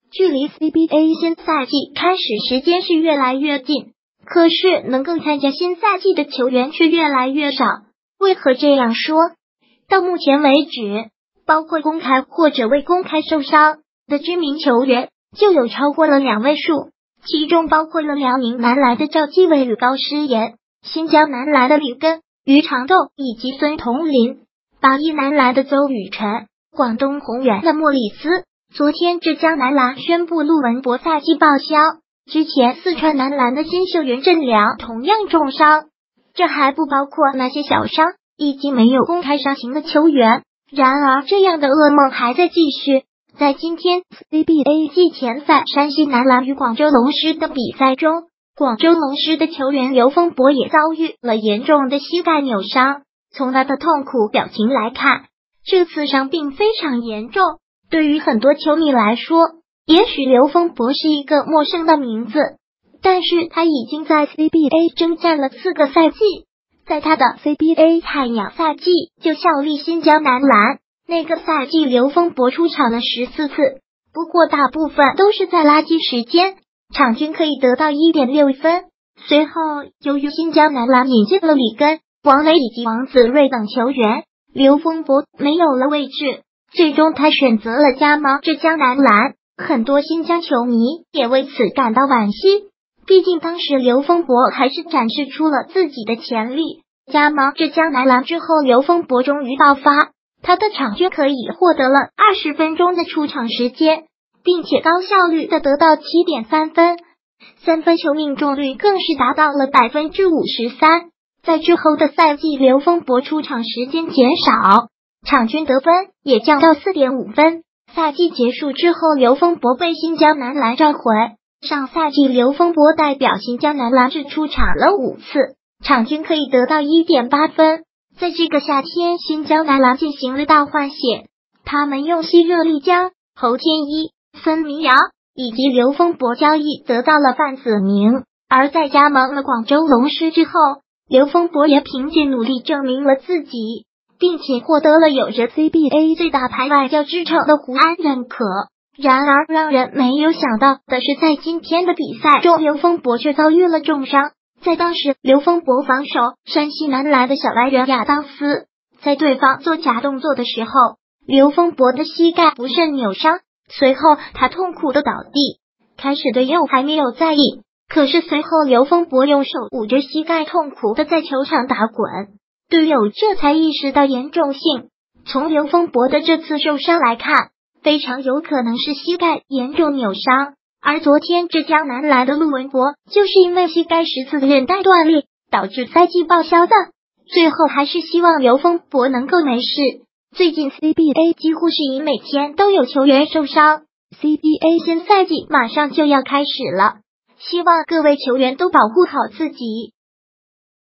距离 CBA 新赛季开始时间是越来越近，可是能够参加新赛季的球员却越来越少。为何这样说？到目前为止，包括公开或者未公开受伤的知名球员就有超过了2位数，其中包括了辽宁男篮的赵继伟与高诗岩，新疆男篮的李根、于长斗以及孙同林，巴依男篮的邹宇辰，广东宏远的莫里斯。昨天浙江男篮宣布陆文博赛季报销，之前四川男篮的新秀袁振良同样重伤，这还不包括那些小伤以及没有公开伤情的球员。然而这样的噩梦还在继续。在今天 CBA 季前赛山西男篮与广州龙狮的比赛中，广州龙狮的球员刘锋博也遭遇了严重的膝盖扭伤。从他的痛苦表情来看，这次伤病非常严重。对于很多球迷来说，也许刘锋博是一个陌生的名字，但是他已经在 CBA 征战了4个赛季。在他的 CBA 菜鸟赛季就效力新疆男篮，那个赛季刘锋博出场了14次，不过大部分都是在垃圾时间，场均可以得到 1.6 分。随后由于新疆男篮引进了李根、王磊以及王子睿等球员，刘锋博没有了位置，最终他选择了加盟浙江男篮。很多新疆球迷也为此感到惋惜，毕竟当时刘锋博还是展示出了自己的潜力。加盟浙江男篮之后，刘锋博终于爆发，他的场均可以获得了20分钟的出场时间，并且高效率的得到 7.3 分，3分球命中率更是达到了 53%。在之后的赛季，刘锋博出场时间减少，场均得分也降到 4.5 分。赛季结束之后，刘锋博被新疆男篮召回。上赛季刘锋博代表新疆男篮只出场了5次，场均可以得到 1.8 分。在这个夏天，新疆男篮进行了大换血，他们用希热丽江、侯天一、孙铭尧以及刘锋博交易得到了范子铭。而在加盟了广州龙狮之后，刘锋博也凭借努力证明了自己，并且获得了有着 CBA 最大牌外教之称的胡安认可。然而让人没有想到的是，在今天的比赛中，刘锋博却遭遇了重伤。在当时，刘锋博防守山西男篮的小白人亚当斯，在对方做假动作的时候，刘锋博的膝盖不慎扭伤，随后他痛苦的倒地。开始队友还没有在意，可是随后刘锋博用手捂着膝盖痛苦的在球场打滚，队友这才意识到严重性。从刘锋博的这次受伤来看，非常有可能是膝盖严重扭伤。而昨天浙江男篮的陆文博就是因为膝盖10次韧带断裂导致赛季报销的，最后还是希望刘锋博能够没事。最近 CBA 几乎是以每天都有球员受伤， CBA 新赛季马上就要开始了，希望各位球员都保护好自己。